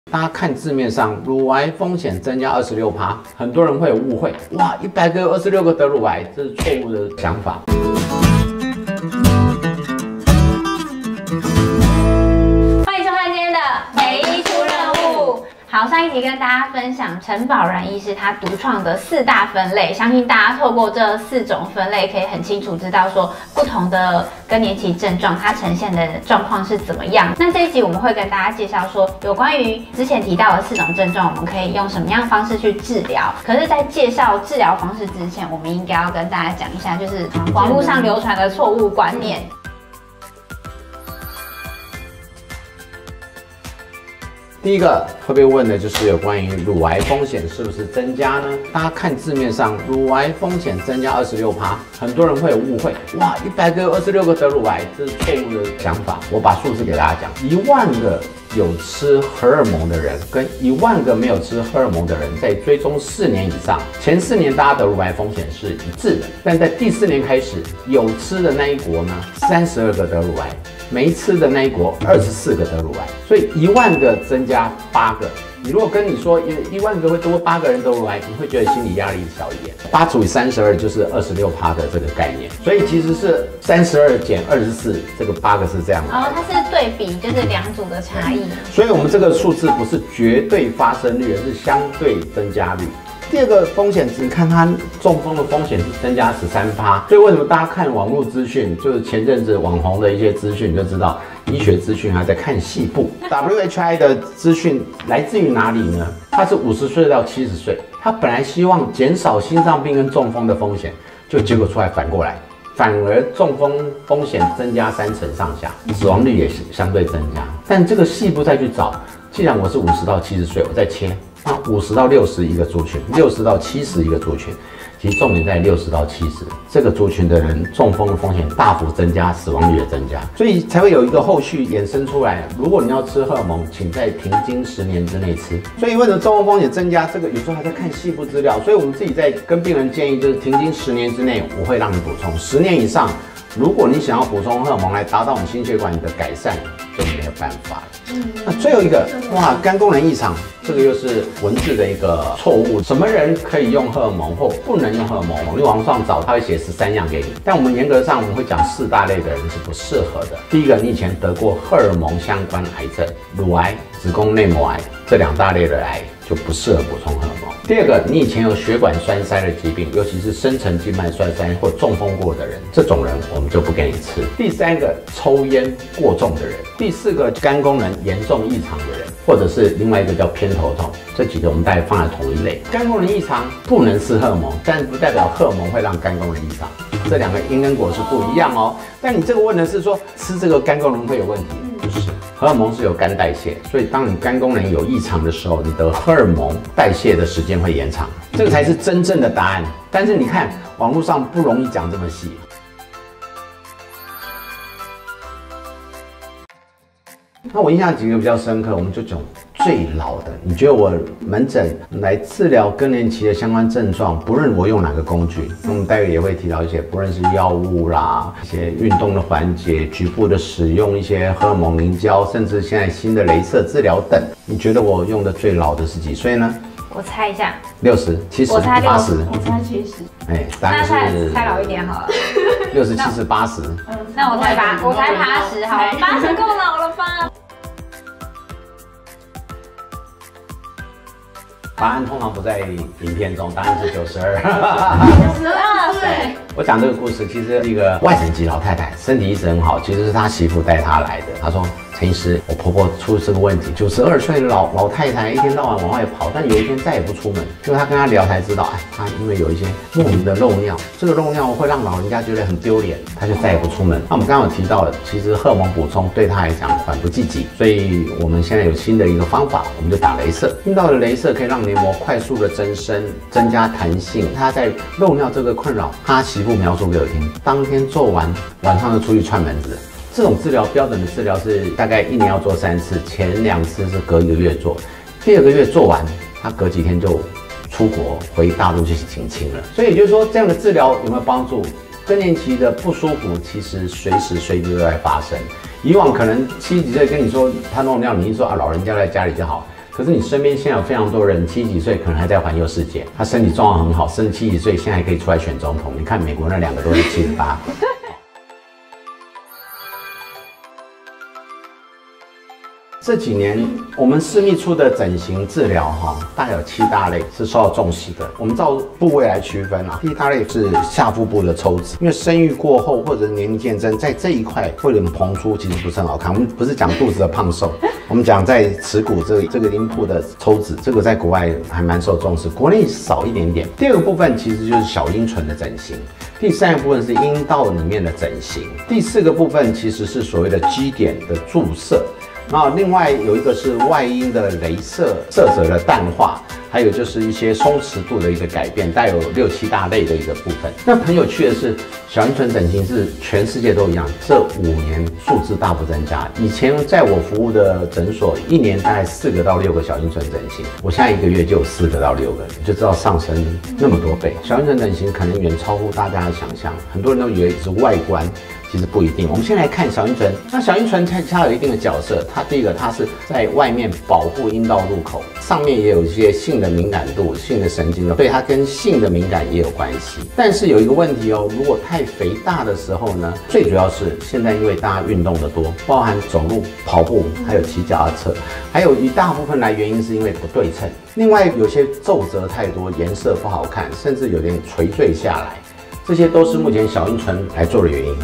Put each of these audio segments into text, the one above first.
大家看字面上，乳癌风险增加26%，很多人会有误会，哇，100个有26个得乳癌，这是错误的想法。 欢迎收看今天的美医出任务。好，上一集跟大家分享陈宝然医师他独创的4大分类，相信大家透过这4种分类，可以很清楚知道说不同的更年期症状它呈现的状况是怎么样。那这一集我们会跟大家介绍说，有关于之前提到的4种症状，我们可以用什么样的方式去治疗。可是，在介绍治疗方式之前，我们应该要跟大家讲一下，就是网络上流传的错误观念。 第一个会被问的就是有关于乳癌风险是不是增加呢？大家看字面上，乳癌风险增加26%，很多人会有误会，哇，100个有26个得乳癌，这是错误的想法。我把数字给大家讲，1万个有吃荷尔蒙的人跟1万个没有吃荷尔蒙的人，在追踪4年以上，前4年大家得乳癌风险是一致的，但在第4年开始，有吃的那一国呢，32个得乳癌。没吃的那一国24个得乳癌，所以1万个增加8个。你如果跟你说1万个会多8个人得乳癌，你会觉得心理压力小一点。8除以32就是26%的这个概念，所以其实是32减24，这个8个是这样的。 哦，它是对比，就是2组的差异。 所以我们这个数字不是绝对发生率，而是相对增加率。第二个风险值，看它中风的风险是增加13%，所以为什么大家看网络资讯，就是前阵子网红的一些资讯，你就知道医学资讯还在看细部。WHI 的资讯来自于哪里呢？它是50岁到70岁，它本来希望减少心脏病跟中风的风险，就结果出来反过来，反而中风风险增加3成上下，死亡率也相对增加。但这个细部再去找，既然我是50到70岁，我再切。那50到60一个族群，60到70一个族群，其实重点在60到70这个族群的人，中风的风险大幅增加，死亡率也增加，所以才会有一个后续衍生出来。如果你要吃荷尔蒙，请在停经10年之内吃。所以为什么中风风险增加？这个有时候还在看细部资料，所以我们自己在跟病人建议，就是停经10年之内，我会让你补充10年以上。如果你想要补充荷尔蒙来达到你心血管的改善，就没有办法了。那最后一个，哇，肝功能异常，这个又是文字的一个错误。什么人可以用荷尔蒙或不能用荷尔蒙？你网上找，他会写13样给你。但我们严格上我们会讲4大类的人是不适合的。第一个，你以前得过荷尔蒙相关癌症，乳癌、子宫内膜癌这2大类的癌就不适合补充荷尔蒙。第二个，你以前有血管栓塞的疾病，尤其是深层静脉栓塞或中风过的人，这种人我们就不给你吃。第3个，抽烟过重的人。第4个，肝功能严重异常的人，或者是另外一个叫偏头痛，这几个我们大概放在同一类。肝功能异常不能吃荷尔蒙，但不代表荷尔蒙会让肝功能异常，这2个因跟果是不一样哦。但你这个问的是说吃这个肝功能会有问题，不是。荷尔蒙是有肝代谢，所以当你肝功能有异常的时候，你的荷尔蒙代谢的时间会延长，这个才是真正的答案。但是你看网络上不容易讲这么细。那我印象几个比较深刻，我们就讲最老的。你觉得我门诊来治疗更年期的相关症状，不论我用哪个工具，我们待会也会提到一些，不论是药物啦，一些运动的环节，局部的使用一些荷尔蒙凝胶，甚至现在新的雷射治疗等。你觉得我用的最老的是几岁呢？ 我猜一下 ，60、70、80。 我猜70。 哎，答案是猜老一点好了。 60、70、80。 那我猜80好了，80够老了吧？ 答案通常不在影片中，答案是92。 92岁。 我讲这个故事，其实是一个外省籍老太太，身体一直很好，其实是她媳妇带她来的。她说：“陈医师，我婆婆出这个问题，92岁的老太太一天到晚往外跑，但有一天再也不出门。就她跟她聊才知道，哎，她因为有一些莫名的漏尿，这个漏尿会让老人家觉得很丢脸，她就再也不出门。那我们刚刚有提到了，其实荷尔蒙补充对她来讲缓不济急，所以我们现在有新的一个方法，我们就打雷射。听到的雷射可以让黏膜快速的增生，增加弹性。她在漏尿这个困扰，她媳妇描述给我听，当天做完，晚上就出去串门子。这种治疗标准的治疗是大概1年要做3次，前2次是隔1个月做，第2个月做完，他隔几天就出国回大陆去请亲了。所以也就是说，这样的治疗有没有帮助？更年期的不舒服其实随时随地都在发生。以往可能70几岁跟你说他漏尿，你一说啊老人家在家里就好。 可是你身边现在有非常多人70几岁可能还在环游世界，他身体状况很好，甚至70几岁现在还可以出来选总统。你看美国那2个都是78。这几年我们私密处的整形治疗大概有7大类是受到重视的。我们照部位来区分第一大类是下腹部的抽脂，因为生育过后或者年龄渐增，在这一块会有点膨出，其实不是很好看。我们不是讲肚子的胖瘦，我们讲在耻骨这个阴部的抽脂，这个在国外还蛮受重视，国内少一点点。第2个部分其实就是小阴唇的整形，第3个部分是阴道里面的整形，第4个部分其实是所谓的基点的注射。那另外有一个是外阴的雷射色泽的淡化，还有就是一些松弛度的一个改变，带有6、7大类的一个部分。那很有趣的是，小阴唇整形是全世界都一样，这5年数字大幅增加。以前在我服务的诊所，1年大概4个到6个小阴唇整形，我现在1个月就有4个到6个，你就知道上升那么多倍。小阴唇整形可能远超乎大家的想象，很多人都以为是外观。其实不一定。我们先来看小阴唇，那小阴唇它有一定的角色。它第一个，它是在外面保护阴道入口，上面也有一些性的敏感度、性的神经的，所以它跟性的敏感也有关系。但是有一个问题哦，如果太肥大的时候呢，最主要是现在因为大家运动的多，包含走路、跑步，还有骑脚踏车，还有一大部分原因是因为不对称。另外有些皱褶太多，颜色不好看，甚至有点垂坠下来，这些都是目前小阴唇来做的原因。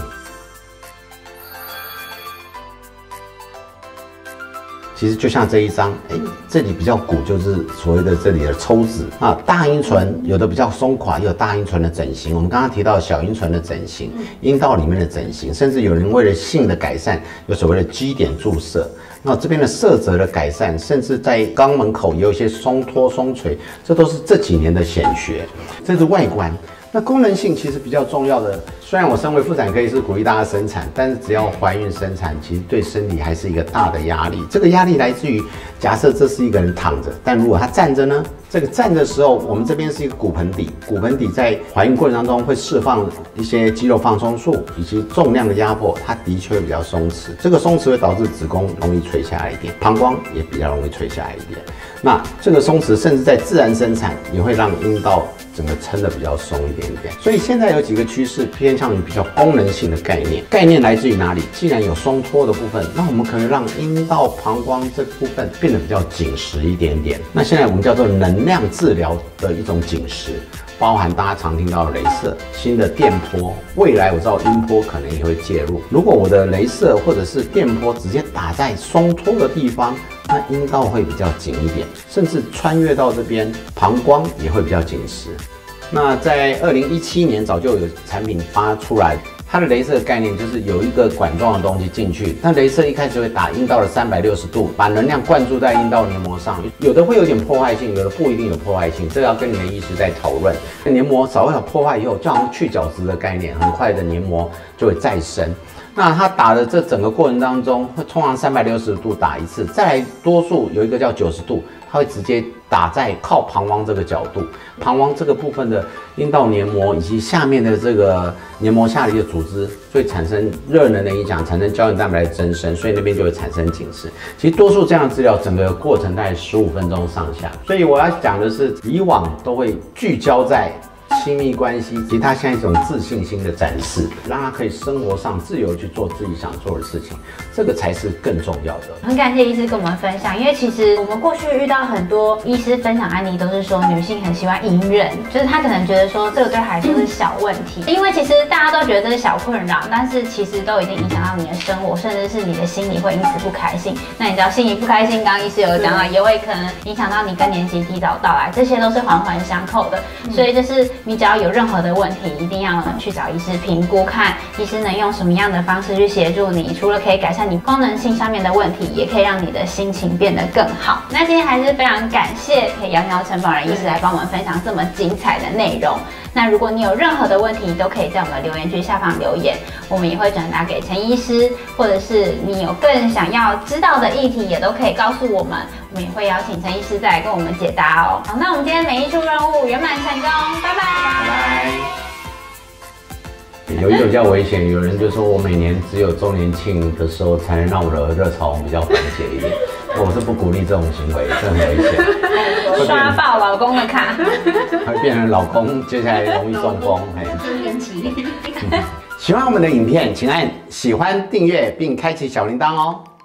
其实就像这一张，这里比较鼓，就是所谓的这里的抽脂啊。大阴唇有的比较松垮，也有大阴唇的整形。我们刚刚提到小阴唇的整形，阴道里面的整形，甚至有人为了性的改善，有所谓的基点注射。那这边的色泽的改善，甚至在肛门口也有一些松脱松垂，这都是这几年的显学。这是外观。那功能性其实比较重要的，虽然我身为妇产科医师鼓励大家生产，但是只要怀孕生产，其实对身体还是一个大的压力。这个压力来自于，假设这是一个人躺着，但如果他站着呢？这个站的时候，我们这边是一个骨盆底，骨盆底在怀孕过程当中会释放一些肌肉放松素以及重量的压迫，它的确会比较松弛。这个松弛会导致子宫容易垂下来一点，膀胱也比较容易垂下来一点。那这个松弛甚至在自然生产也会让阴道整个撑得比较松一点点。所以现在有几个趋势偏向于比较功能性的概念，概念来自于哪里？既然有松脱的部分，那我们可能让阴道、膀胱这部分变得比较紧实一点点。那现在我们叫做能量治疗的一种紧实，包含大家常听到的雷射、新的电波，未来我知道音波可能也会介入。如果我的雷射或者是电波直接打在松脱的地方，那阴道会比较紧一点，甚至穿越到这边，膀胱也会比较紧实。那在2017年早就有产品发出来。它的雷射的概念就是有一个管状的东西进去，那雷射一开始会打阴道的360度，把能量灌注在阴道黏膜上，有的会有点破坏性，有的不一定有破坏性，这个要跟你的医师在讨论。黏膜稍微有破坏以后，就好像去角质的概念，很快的黏膜就会再生。那它打的这整个过程当中，会通常360度打一次，再来多数有一个叫90度，它会直接打在靠膀胱这个角度，膀胱这个部分的阴道黏膜以及下面的这个黏膜下里的组织，会产生热能的影响，产生胶原蛋白的增生，所以那边就会产生紧实。其实多数这样的治疗，整个过程大概15分钟上下。所以我要讲的是，以往都会聚焦在亲密关系，其实它像一种自信心的展示，让他可以生活上自由去做自己想做的事情，这个才是更重要的。 很感谢医师跟我们分享，因为其实我们过去遇到很多医师分享案例，都是说女性很喜欢隐忍，就是她可能觉得说这个对她来说是小问题，因为其实大家都觉得这是小困扰，但是其实都已经影响到你的生活，甚至是你的心理会因此不开心。那你知道心理不开心，刚刚医师有讲到，也会可能影响到你更年期提早到来，这些都是环环相扣的。所以就是你只要有任何的问题，一定要去找医师评估，看医师能用什么样的方式去协助你，除了可以改善你功能性上面的问题，也可以让你的心情变得更好。那今天还是非常感谢可以邀请到陈宝仁医师来帮我们分享这么精彩的内容。那如果你有任何的问题，都可以在我们的留言区下方留言，我们也会转达给陈医师，或者是你有更想要知道的议题，也都可以告诉我们，我们也会邀请陈医师再来跟我们解答哦。好，那我们今天每一处任务圆满成功，拜拜。 有一种叫危险，有人就说我每年只有周年庆的时候才能让我的热潮比较缓解一点。 我是不鼓励这种行为，这很危险， 刷爆老公的卡， 会变成老公接下来容易中风。 更年期。 喜欢我们的影片，请按喜欢、订阅并开启小铃铛哦。